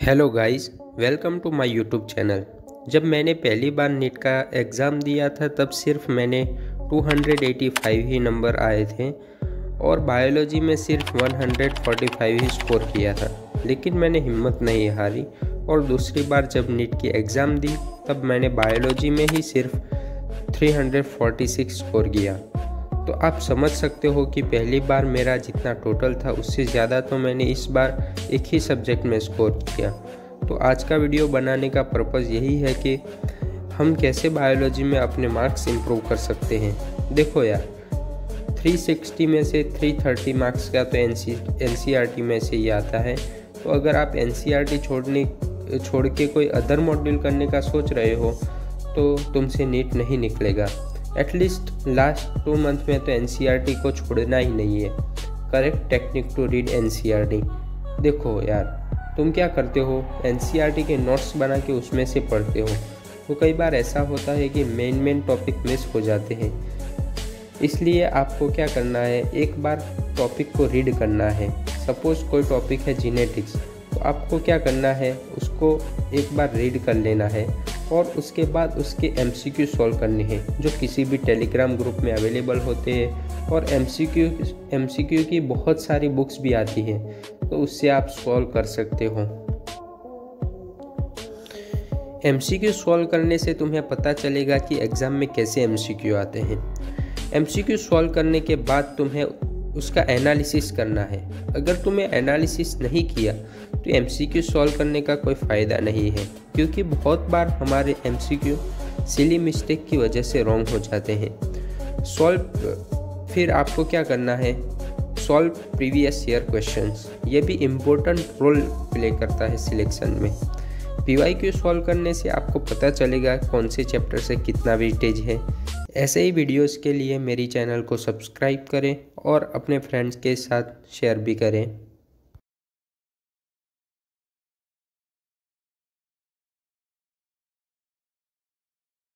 Hello guys, welcome to my YouTube channel. जब मैंने पहली बार नीट का एग्ज़ाम दिया था तब सिर्फ मैंने 285 ही नंबर आए थे और बायोलॉजी में सिर्फ 145 ही स्कोर किया था। लेकिन मैंने हिम्मत नहीं हारी और दूसरी बार जब नीट की एग्ज़ाम दी तब मैंने बायोलॉजी में ही सिर्फ 346 स्कोर किया। तो आप समझ सकते हो कि पहली बार मेरा जितना टोटल था उससे ज़्यादा तो मैंने इस बार एक ही सब्जेक्ट में स्कोर किया। तो आज का वीडियो बनाने का पर्पज़ यही है कि हम कैसे बायोलॉजी में अपने मार्क्स इंप्रूव कर सकते हैं। देखो यार, 360 में से 330 मार्क्स का तो NCERT में से ही आता है। तो अगर आप NCERT छोड़ के कोई अदर मॉड्यूल करने का सोच रहे हो तो तुमसे नीट नहीं निकलेगा। एटलीस्ट लास्ट 2 मंथ में तो NCERT को छोड़ना ही नहीं है। Correct technique to read NCERT। देखो यार, तुम क्या करते हो, NCERT के नोट्स बना के उसमें से पढ़ते हो। तो कई बार ऐसा होता है कि मेन टॉपिक मिस हो जाते हैं। इसलिए आपको क्या करना है, एक बार टॉपिक को रीड करना है। सपोज कोई टॉपिक है जीनेटिक्स, तो आपको क्या करना है, उसको एक बार रीड कर लेना है और उसके बाद उसके MCQ सॉल्व करने हैं जो किसी भी टेलीग्राम ग्रुप में अवेलेबल होते हैं। और MCQ की बहुत सारी बुक्स भी आती हैं, तो उससे आप सॉल्व कर सकते हो। MCQ सॉल्व करने से तुम्हें पता चलेगा कि एग्ज़ाम में कैसे MCQ आते हैं। MCQ सॉल्व करने के बाद तुम्हें उसका एनालिसिस करना है। अगर तुम्हें एनालिसिस नहीं किया तो MCQ सॉल्व करने का कोई फ़ायदा नहीं है, क्योंकि बहुत बार हमारे MCQ सिली मिस्टेक की वजह से रॉन्ग हो जाते हैं। फिर आपको क्या करना है, सॉल्व प्रीवियस ईयर क्वेश्चंस। ये भी इम्पोर्टेंट रोल प्ले करता है सिलेक्शन में। PYQ सॉल्व करने से आपको पता चलेगा कौन से चैप्टर से कितना वेटेज है। ऐसे ही वीडियोस के लिए मेरी चैनल को सब्सक्राइब करें और अपने फ्रेंड्स के साथ शेयर भी करें।